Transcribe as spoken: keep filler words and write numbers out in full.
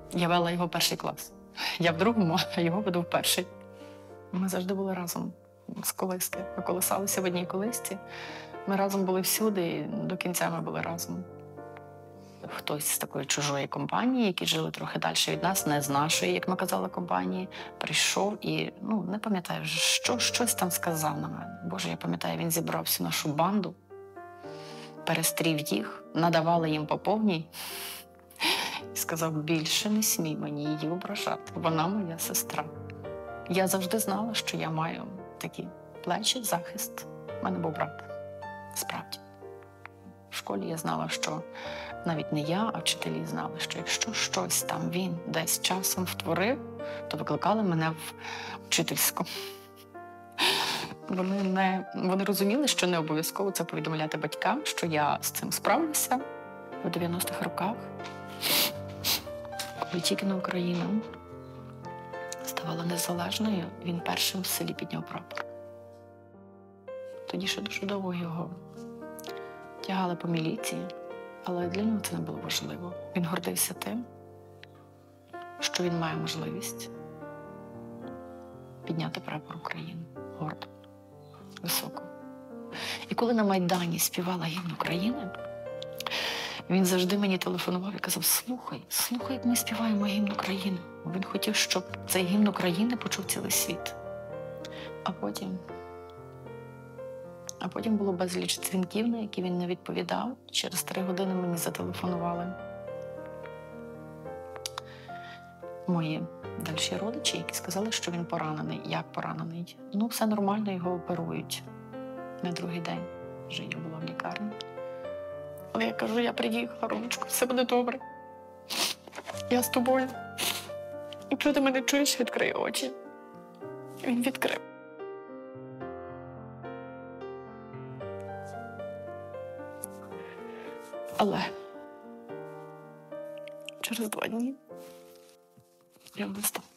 Я вела його перший клас. Я в другому, а його веду в перший. Ми завжди були разом з колиски. Ми колисалися в одній колисці. Ми разом були всюди, і до кінця ми були разом. Хтось з такої чужої компанії, які жили трохи далі від нас, не з нашої, як ми казали, компанії, прийшов і, ну, не пам'ятаю, що, щось там сказав на мене. Боже, я пам'ятаю, він зібрав всю нашу банду, перестрів їх, надавали їм по повній і сказав: більше не смій мені її ображати, вона моя сестра. Я завжди знала, що я маю такі плечі, захист. У мене був брат, справді. В школі я знала, що навіть не я, а вчителі знали, що якщо щось там він десь часом втворив, то викликали мене в вчительську. Вони, не, вони розуміли, що не обов'язково це повідомляти батькам, що я з цим справлюся. У дев'яностих роках, коли тільки на Україну ставала незалежною, він першим в селі підняв прапор. Тоді ще дуже довго його тягали по міліції, але для нього це не було важливо. Він гордився тим, що він має можливість підняти прапор України гордо, високо. І коли на Майдані співала гімн України, він завжди мені телефонував і казав: слухай, слухай, як ми співаємо гімн України. Він хотів, щоб цей гімн України почув цілий світ. А потім... А потім було безліч дзвінків, на які він не відповідав. Через три години мені зателефонували мої дальші родичі, які сказали, що він поранений. Як поранений? Ну, все нормально, його оперують. На другий день вже я була в лікарні. Але я кажу: я приїхала, Ромочко, все буде добре. Я з тобою. Якщо ти мене чуєш, відкрий очі. Він відкрив. Але через два дні я не стала.